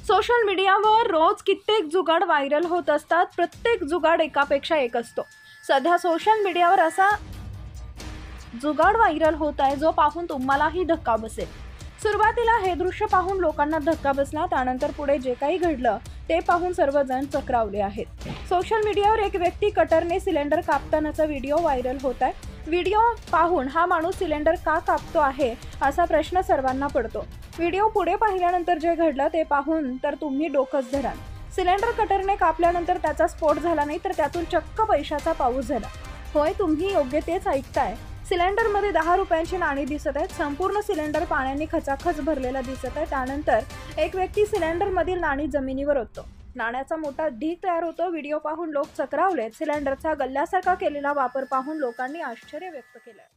Social मीडियावर रोज कित्येक जुगाड viral होत असतात. प्रत्येक जुगाड एकापेक्षा एक असतो. सध्या सोशल मीडियावर असा जुगाड व्हायरल होत आहे जो पाहून तुम्हालाही धक्का बसेल. सुरुवातीला हे दृश्य पाहून लोकांना धक्का बसला, त्यानंतर पुढे जे काही घडलं ते पाहून सर्वजण चक्रावले आहेत. सोशल मीडियावर एक व्यक्ती कटरने सिलेंडर कापतानाचा व्हिडिओ व्हायरल होत आहे. व्हिडिओ पाहून हा माणूस सिलेंडर का कापतो आहे असा प्रश्न सर्वांना पडतो. व्हिडिओ पुढे पाहिल्यानंतर जे घडलं ते पाहून तर तुम्ही डोकंच धराल. सिलेंडर कटरने कापल्यानंतर त्याचा स्फोट झाला नाही, तर त्यातून चक्क पैशाचा पाऊस झाला. होय, तुम्ही योग्य तेच ऐकताय. सिलेंडरमध्ये 10 रुपयांची नाणी दिसत आहेत. संपूर्ण सिलेंडर पाण्याने खचाखच भरलेला दिसत आहे. त्यानंतर एक व्यक्ती सिलेंडरमधील नाणी जमिनीवर ओततो. नाण्याचा मोठा ढीग तयार होतो. व्हिडिओ पाहून लोक चक्रावलेत. सिलेंडरचा गल्ल्यासारखा केलेला वापर पाहून लोकांनी आश्चर्य व्यक्त केलंय.